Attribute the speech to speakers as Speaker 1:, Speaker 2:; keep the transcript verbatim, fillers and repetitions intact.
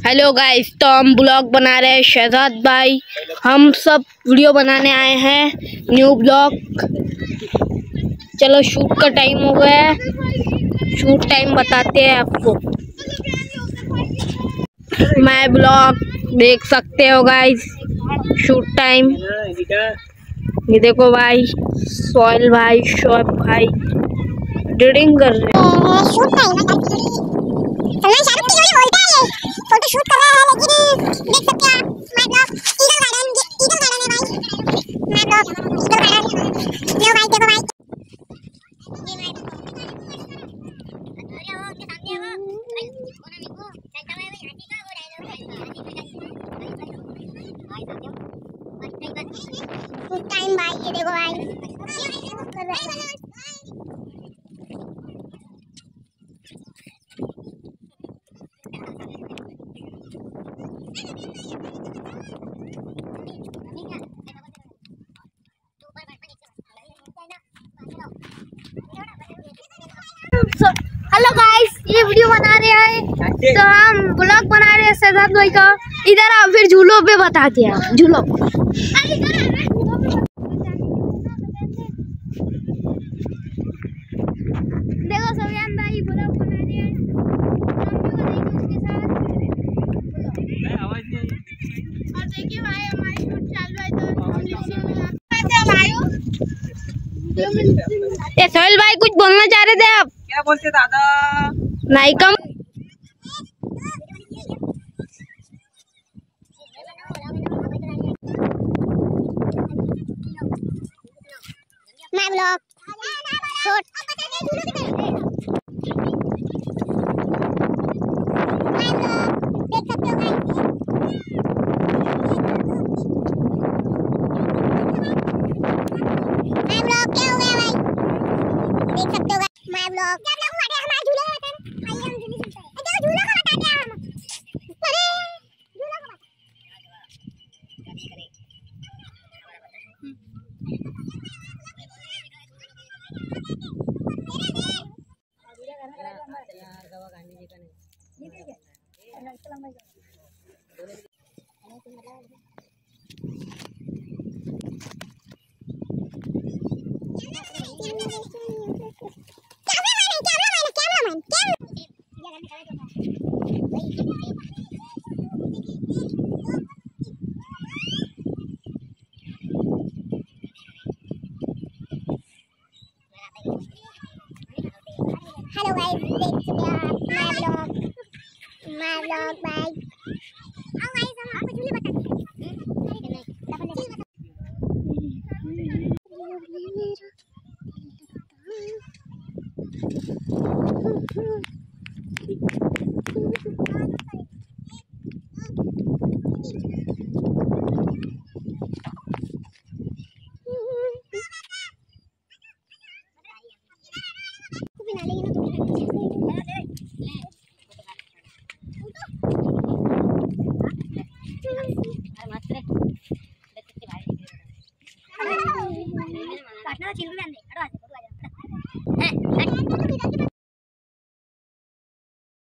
Speaker 1: Hello guys, तो हम blog बना रहे हैं शहजाद भाई। हम सब वीडियो बनाने आए हैं न्यू ब्लॉग। चलो शूट का टाइम हो गया है, शूट टाइम बताते हैं आपको। मैं ब्लॉग देख सकते हो गाइस, शूट टाइम। ये देखो भाई, सोहेल भाई, शोएब भाई एडिटिंग कर रहे हैं।
Speaker 2: शूट टाइम है, शाहरुख की जोड़ी बोलता है, ये फोटो शूट कर रहा है। लेकिन देख सकते हैं my blog eagle garden, eagle garden है भाई। My blog eagle garden. लो भाई देखो भाई, ये भाई अरे वो के सामने है वो भाई, कोना में को चलता है भाई। हाथी का वो डायलॉग है भाई, टाइम भाई। ये देखो भाई कर रहा है।
Speaker 3: हेलो गाइस, ये वीडियो बना रहे हैं तो हम ब्लॉग बना रहे हैं शहजाद भाई का। इधर आओ, फिर झूलों पे बताते हैं। झूलों देखो, सवियान भाई ब्लॉग बना रहे हैं, उसके साथ। और देखिए भाई, हमारी शूट चालू है तो
Speaker 1: ये सोहेल भाई कुछ बोलना चाह रहे थे आप?
Speaker 4: क्या बोलते दादा?
Speaker 1: नहीं कम।
Speaker 2: My blog shot my blog देख सकते हो गाइस। माय ब्लॉग क्या हो गया भाई, देख सकते हो गाइस। माय ब्लॉग क्या ब्लॉग हमारे हमारे झूले का बता रहे। आइए हम झूले चलते हैं। देखो झूलों का बताते हैं हम। अरे झूलों का हेलो गाइस, देख चुके हैं आप my blog my blog bye. आओ गाइस, हम आपको झूले बताते हैं। काटना चिल्ला नहीं,